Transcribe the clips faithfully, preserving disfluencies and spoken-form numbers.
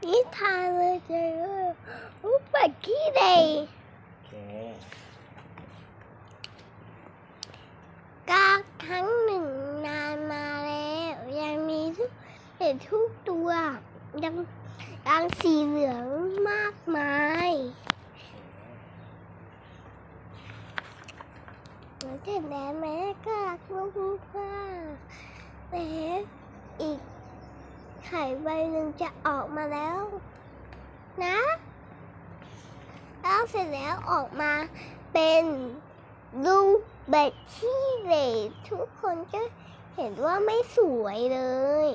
นิทานเลยเจออุบัติเหตุกาทั้งหนึ่งนานมาแล้วยังมีทุกเห็นทุกตัวยังยังสีเหลืองมากมายเหมือนเช่นแม่แม่ก็รักลูกมากแต่อีกไข่ใบหนึ่งจะออกมาแล้วนะแล้วเสร็จแล้วออกมาเป็นลูกเบ็ดที่เหล่ทุกคนก็เห็นว่าไม่สวยเลย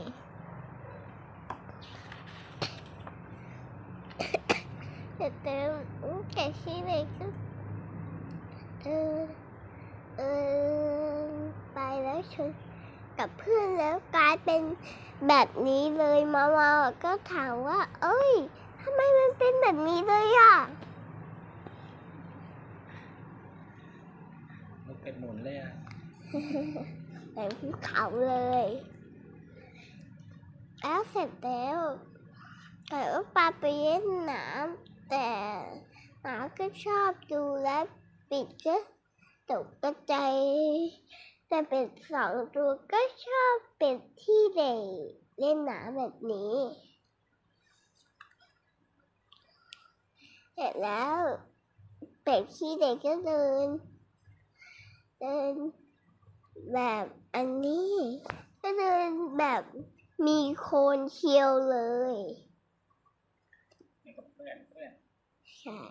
แต่เติมแก่ที่เหล่ก็เออเออไปแล้วชนกับเพื่อนแล้วกลายเป็นแบบนี้เลยมามาก็ถามว่าเอ้ยทำไมมันเป็นแบบนี้เลยอ่ะมันเป็นหมุนเลยอ่ะแต่ภูเขาเลยแล้วเสร็จแล้วแต่ว่าปาไปเล่นน้ำแต่หมาก็ชอบดูและปิดก็ตกกระจายแต่เป็นสองตัวก็ชอบเป็นที่เล่นเล่นน้ำแบบนี้เสร็จแล้วเป็ดที่เด็กก็เดินเดินแบบอันนี้ก็เดินแบบมีโคนเคี้ยวเลยใช่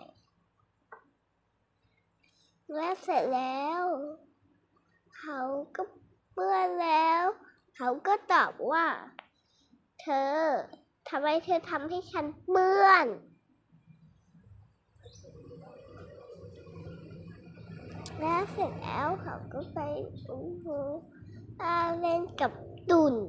แล้วเสร็จแล้วเขาก็เปื้อนแล้วเขาก็ตอบว่าเธอทำไมเธอทำให้ฉันเปื้อนแล้วเสร็จแล้วเขาก็ไปโอ้โหเล่นกับตุ่น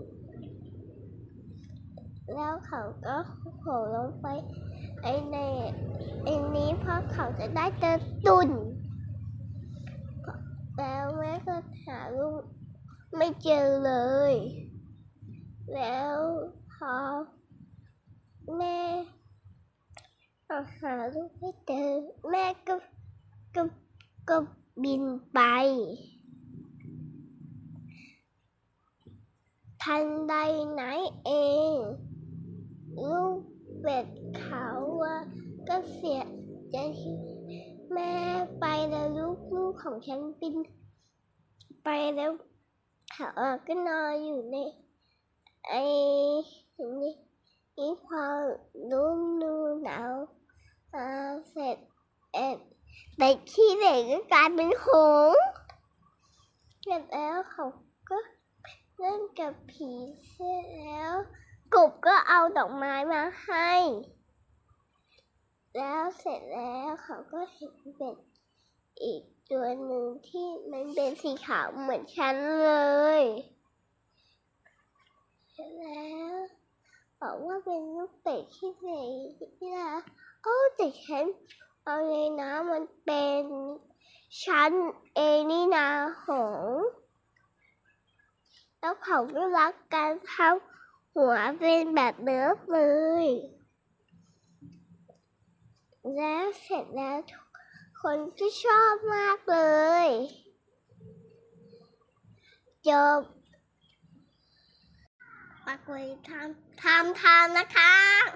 แล้วเขาก็โผล่ลงไปไอ้ในไอ้นี้เพราะเขาจะได้เจอตุ่นแล้วแม่ก็หาลูกไม่เจอเลยแล้วพอแม่หาลูกไม่เจอแม่ก็ก็ก็บินไปทันใดนั้นเองลูกเป็ดเขาก็เสียใจแม่ไปแล้วลูกลูกของฉันบินไปแล้วเขาก็นอนอยู่ในไอ้นี่นี่พอรุ่มนูหนาวเสร็จเอ็ดแต่ขี้เหล็กก็กลายเป็นหงส์เสร็จแล้วเขาก็เล่นกับผีเสร็จแล้วกบก็เอาดอกไม้มาให้แล้วเสร็จแล้วเขาก็เห็นเป็ดอีกตัวหนึ่งที่มันเป็นสีขาวเหมือนฉันเลยเสร็จแล้วบอกว่าเป็นลูกเป็ดที่ไหนนี่นะโอ้แต่ฉันเอาไงนะมันเป็นฉันเองนี่นะหงแล้วเขาก็รักกันทำหัวเป็นแบบเนิร์ฟเลยแล้วเสร็จแล้วทุกคนก็ชอบมากเลยจบฝากไว้ทำทำทำนะคะ